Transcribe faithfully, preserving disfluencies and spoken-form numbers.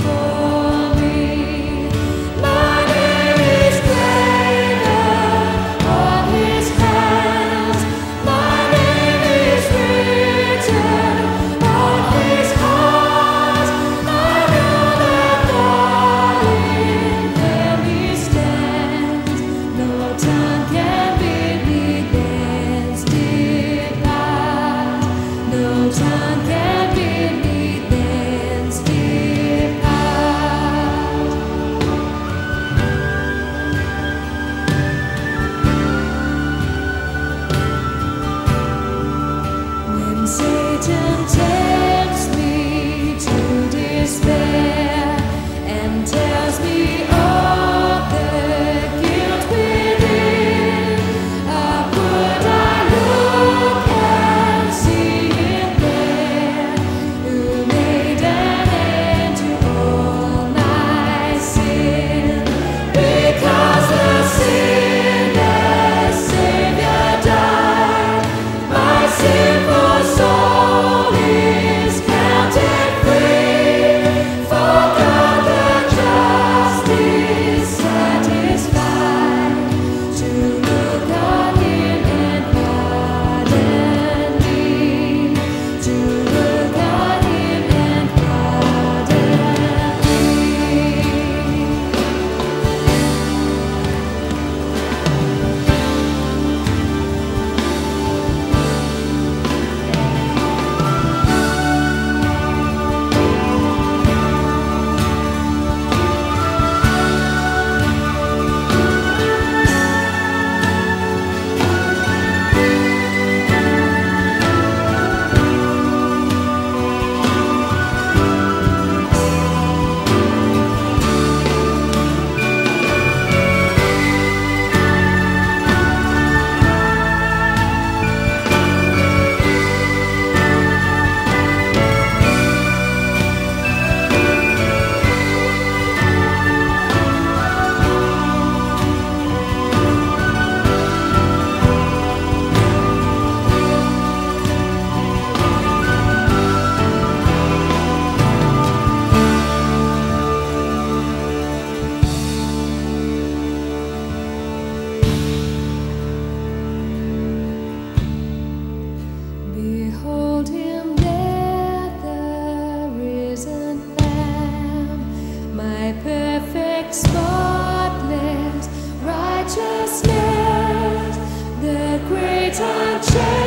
Satan tempts me to despair and tells me of the guilt within. Upward I look and see Him there, who made an end to all my sin. Because the sinless Savior died, my sinful soul is counted free, for God the just is satisfied to look on Him and pardon me, to look on Him and pardon me. Behold Him there, the risen Lamb, my perfect, spotless righteousness, the great unchanged